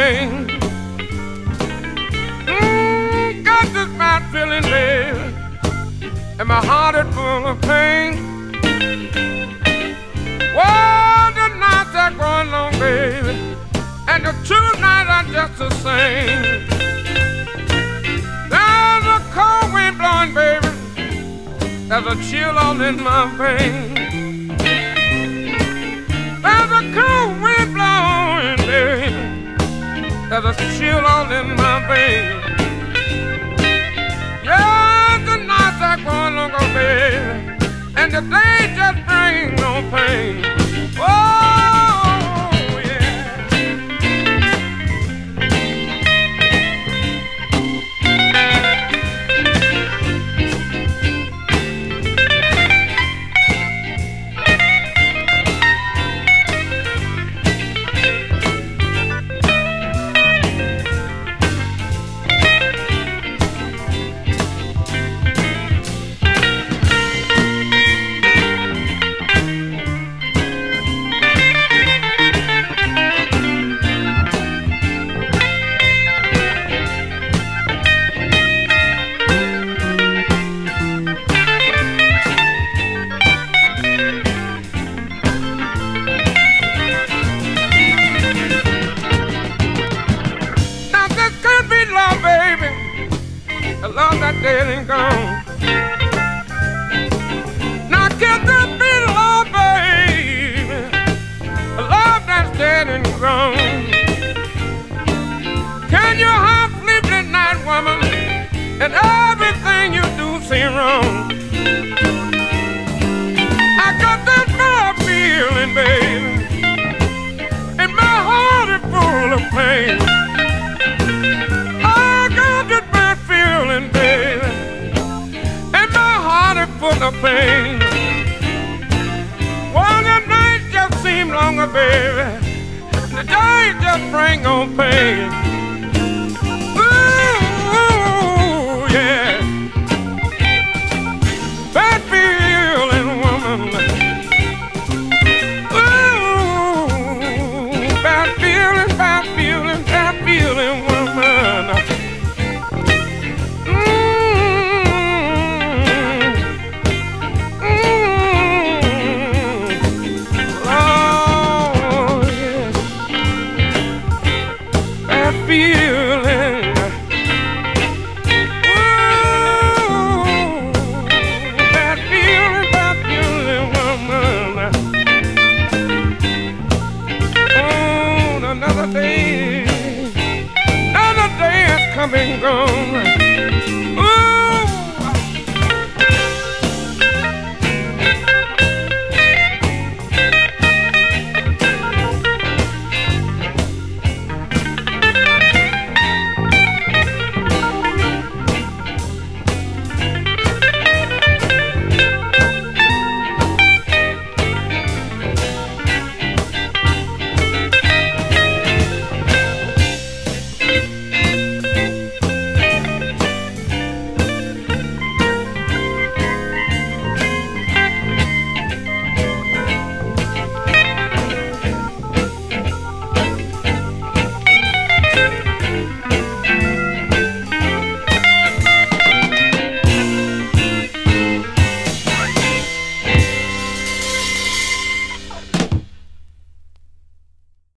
pain. Got this bad feeling, baby, and my heart is full of pain. Well, the nights are going long, baby, and the two nights are just the same. There's a cold wind blowing, baby, there's a chill all in my veins. There's a cold wind blowing, baby, there's a chill all in my veins. Yeah, the nights are going longer, baby, and the day just bring no pain. Oh, yeah. Love that dead and gone. Now get this be love, baby, a love that's dead and gone. Can you have sleepless night, woman, and everything you do seem wrong? I got that bad feeling, baby, and my heart is full of pain. Baby, and my heart is full of pain. Well, the night just seem longer, baby, the day just bring on pain. Ooh, yeah, bad feeling, woman. Ooh, bad feeling, bad feeling, bad feeling, woman. Feeling, ooh, bad feeling, woman. Oh, another day is come and gone. Ooh.